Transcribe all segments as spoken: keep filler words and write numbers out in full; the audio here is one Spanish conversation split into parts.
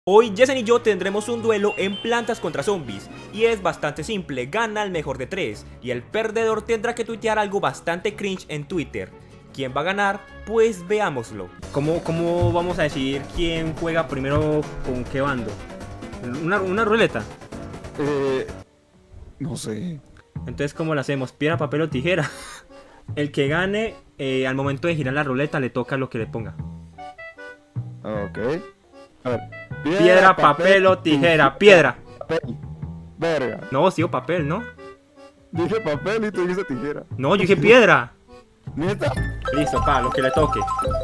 Hoy Jessen y yo tendremos un duelo en plantas contra zombies, y es bastante simple, gana el mejor de tres, y el perdedor tendrá que tuitear algo bastante cringe en Twitter. ¿Quién va a ganar? Pues veámoslo. ¿Cómo, cómo vamos a decidir quién juega primero con qué bando? ¿Una, una ruleta? Eh... No sé. Entonces, ¿cómo lo hacemos? ¿Piedra, papel o tijera? El que gane, eh, al momento de girar la ruleta, le toca lo que le ponga. Ok. A ver. Piedra, piedra papel, papel o tijera. Piedra. Papel. Verga. No, sí o papel, ¿no? Dije papel y tú dijiste tijera. No, yo dije piedra. ¿Neta? Listo, pa, lo que le toque.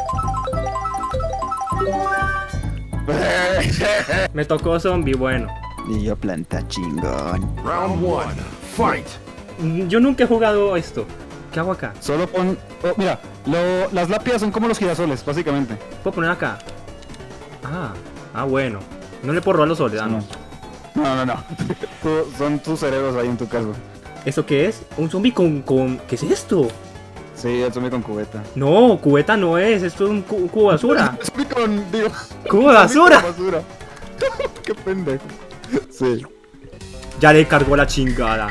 Me tocó zombie, bueno. Y yo planta chingón. Round one, fight. Yo nunca he jugado esto. ¿Qué hago acá? Solo pon... Oh, mira, lo... las lápidas son como los girasoles, básicamente. ¿Puedo poner acá? Ah, ah, bueno. No le puedo robar los soles, ah, no. No, no, no. Tú, son tus cerebros ahí en tu caso. ¿Esto qué es? Un zombie con, con... ¿Qué es esto? Sí, el zombie con cubeta. No, cubeta no es, esto es un, cu un cubo de basura. El zombie con... digo... ¡Cubo de basura! basura. Qué pendejo. Sí. Ya le cargó la chingada.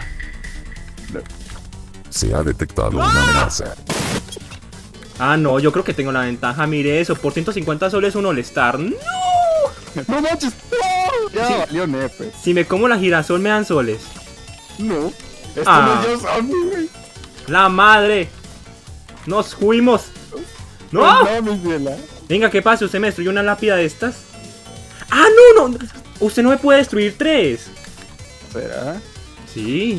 Se ha detectado una amenaza. Ah, no, yo creo que tengo la ventaja. Mire eso, por ciento cincuenta soles un all-star. ¡No! ¡No manches! ¡No! Ya sí. Valió nepe. Si me como la girasol me dan soles. No. Esto ah. no es yo zombie, güey. ¡La madre! ¡Nos fuimos! ¡No! No, mi ciela. Venga, ¿qué pasa? ¿Usted me destruyó una lápida de estas? ¡Ah, no, no! Usted no me puede destruir tres. ¿Será? Sí.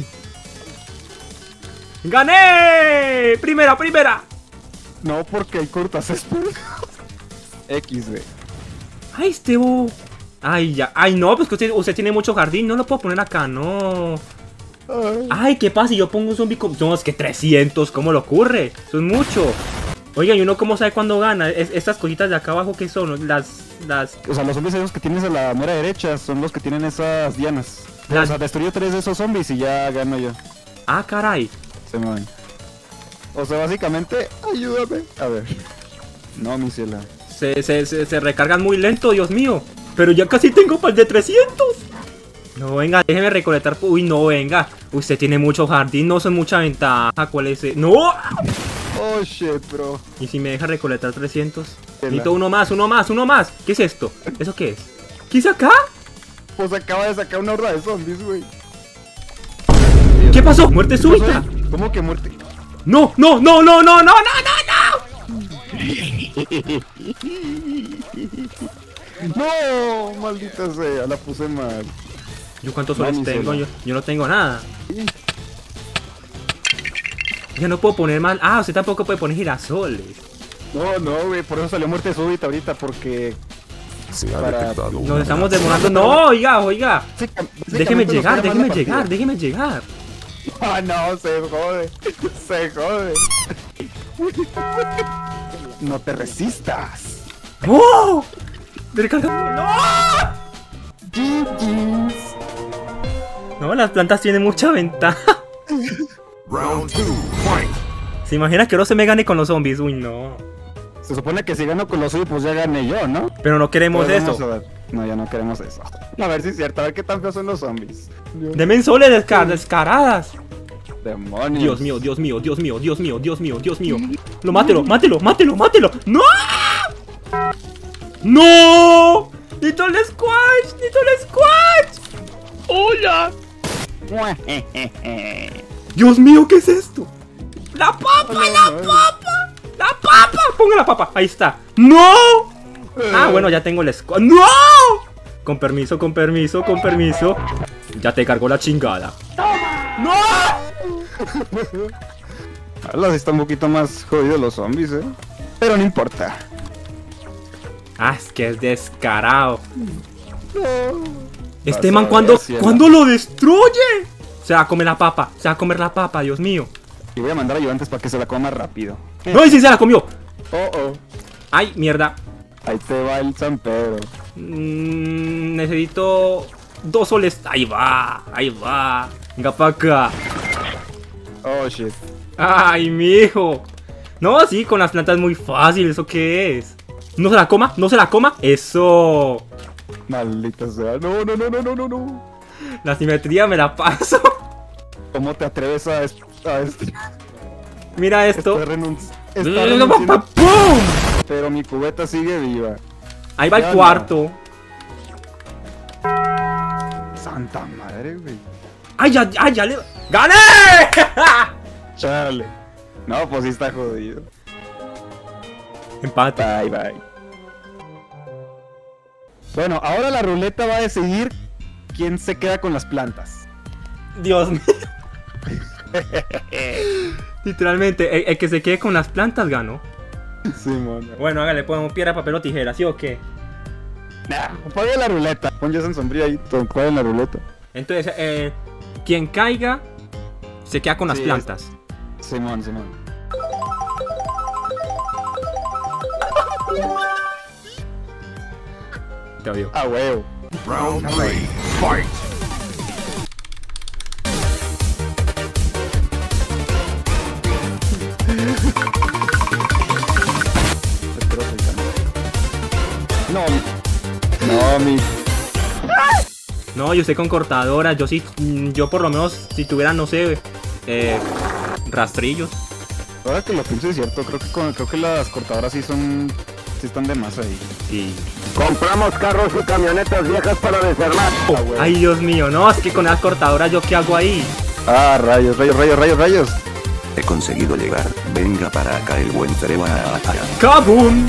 ¡Gané! ¡Primera, primera! No, porque hay cortacésped. X, güey. ¡Ay, este bo! ¡Ay, ya! ¡Ay, no! Pues que usted, usted tiene mucho jardín. No lo puedo poner acá, no. Ay, ¡Ay, qué pasa! Si yo pongo un zombie con... No, es que trescientos. ¿Cómo le ocurre? Eso es mucho. Oiga, ¿y uno cómo sabe cuándo gana? Es, estas cositas de acá abajo, ¿qué son? Las... las... O sea, los zombies esos que tienes a la mera derecha son los que tienen esas dianas. Las... O sea, destruyo tres de esos zombies y ya gano yo. ¡Ah, caray! Se me van. O sea, básicamente, ayúdame. A ver. No, mi ciela. Se, se, se, se recargan muy lento, Dios mío. Pero ya casi tengo para el de trescientos. No, venga, déjeme recolectar. Uy, no, venga. Usted tiene mucho jardín, no son mucha ventaja. ¿Cuál es ese? ¡No! Oh, shit, bro. ¿Y si me deja recolectar trescientos? Tela. Necesito uno más, uno más, uno más. ¿Qué es esto? ¿Eso qué es? ¿Qué es acá? Pues acaba de sacar una horda de zombies, güey. ¿Qué pasó? ¿Muerte súbita? ¿Cómo que muerte? No, no, no, no, no, no, no, no, no. No, maldita sea, la puse mal. ¿Yo cuántos soles tengo? Yo, yo no tengo nada. Ya no puedo poner mal. Ah, usted tampoco puede poner girasoles. No, no, güey, por eso salió muerte súbita ahorita, porque... Se ha Para... detectado una Nos estamos amenaza. demorando. No, oiga, oiga. Déjeme Básicamente llegar, nos queda déjeme mal la llegar, partida. déjeme llegar. Ah, no, se jode. Se jode. No te resistas. ¡Oh! ¡No! G G's. No, las plantas tienen mucha ventaja. Round two, fight. ¿Se imagina que no se me gane con los zombies? Uy, no. Se supone que si gano con los suyos, pues ya gané yo, ¿no? Pero no queremos Pero vamos eso. a ver. No, ya no queremos eso. A ver si es cierto, a ver qué tan feos son los zombies. Dios. Deme soles descar descaradas. Demonios. Dios mío, Dios mío, Dios mío, Dios mío, Dios mío, Dios mío. Lo mátelo, mátelo, mátelo, mátelo. ¡No! ¡No! ¡Necesito el squash! ¡Necesito el squash! ¡Hola! Dios mío, ¿qué es esto? ¡La papa, la papa! ¡La papa! ¡Ponga la papa! Ahí está. ¡No! Ah, bueno, ya tengo el squash. ¡No! Con permiso, con permiso, con permiso. Ya te cargó la chingada. ¡No! Ahora sí está un poquito más jodidos los zombies, ¿eh? Pero no importa. Ah, es que es descarado. No. Este Vas man, a ¿cuándo, ver, ciela. ¿cuándo lo destruye? Se va a comer la papa, se va a comer la papa, Dios mío. Y voy a mandar ayudantes para que se la coma rápido. ¡No, y sí se la comió! Oh, oh. ¡Ay, mierda! Ahí te va el San Pedro. Mm, necesito dos soles. Ahí va, ahí va. Venga pa' acá. Oh, shit. ¡Ay, mijo! No, sí, con las plantas es muy fácil. ¿Eso qué es? No se la coma, no se la coma. ¡Eso! Maldita sea. No, no, no, no, no, no, no. La simetría me la paso. ¿Cómo te atreves a esto? A esto? Mira esto. Está renunci- está renunciando, ¡Pum! pero mi cubeta sigue viva. Ahí va Ya el no. cuarto. Santa madre, güey. ¡Ay, ya, ya, ya le... ¡Gané! Chale. No, pues sí está jodido. Empate. Bye, bye. Bueno, ahora la ruleta va a decidir quién se queda con las plantas. Dios mío. Literalmente, el, el que se quede con las plantas ganó. Sí, mono. Bueno, hágale, ponemos piedra, papel o tijera, ¿sí o qué? Nah, pague la ruleta. Pon Jason sombría ahí, pague la ruleta. Entonces, eh, quien caiga se queda con las Sí, plantas. Simón, Simón. Te odio. Ah, huevo. Round three. Fight. Espero que gane. No, mi... No, mi... No, yo estoy con cortadora. Yo sí, mm, yo por lo menos, si tuviera, no sé, eh, rastrillos. Ahora que lo pienso es cierto, creo que, con- creo que las cortadoras sí son... Sí están de más ahí. Sí. Compramos carros y camionetas viejas para desarmar. Ah, huevo. Ay, Dios mío, no, es que con las cortadoras, ¿yo qué hago ahí? Ah, rayos, rayos, rayos, rayos, rayos. He conseguido llegar. Venga para acá el buen cerebro. ¡Kabum!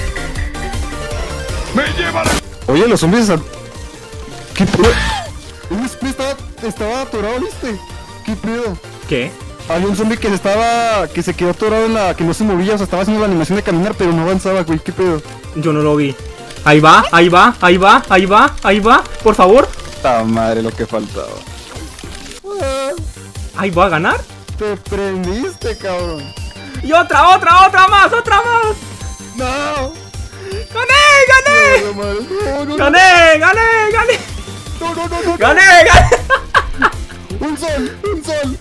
Me lleva la... Oye, los zombies... están- ¿Qué pedo? Un spray estaba, estaba atorado, ¿viste? ¿Qué pedo? ¿Qué? Había un zombie que se estaba... Que se quedó atorado en la... Que no se movía, o sea, estaba haciendo la animación de caminar, pero no avanzaba, güey. ¿Qué pedo? Yo no lo vi. Ahí va, ahí va, ahí va, ahí va, ahí va, por favor. ¡Ta madre lo que faltaba! Ah, Ahí va a ganar. te prendiste, cabrón. Y otra, otra, otra más, otra más. ¡No! ¡Gané, gané! No, madre, no, no, no, ¡Gané, gané, gané! no, no, no, no. ¡Gané, gané! ¡Un sol! ¡Un sol!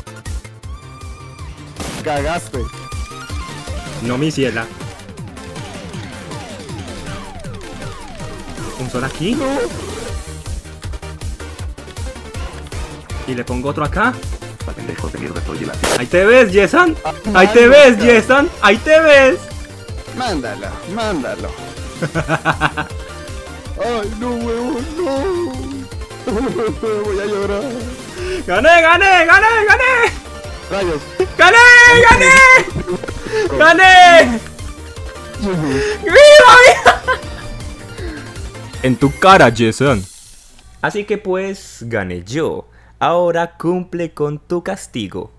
Cagaste. No, mi ciela. Un sol aquí. No. Y le pongo otro acá. Pendejo de mierda, soy el así. Ahí te ves, Yesan. Ahí te ves, Yesan. Ahí te ves. Mándalo, mándalo. Ay, no, huevo, no. Voy a llorar. ¡Gané, gané, gané, gané! Rayos. ¡Gané, gané! ¡Gané! ¡Viva, viva! En tu cara, Jason. Así que pues, gané yo. Ahora cumple con tu castigo.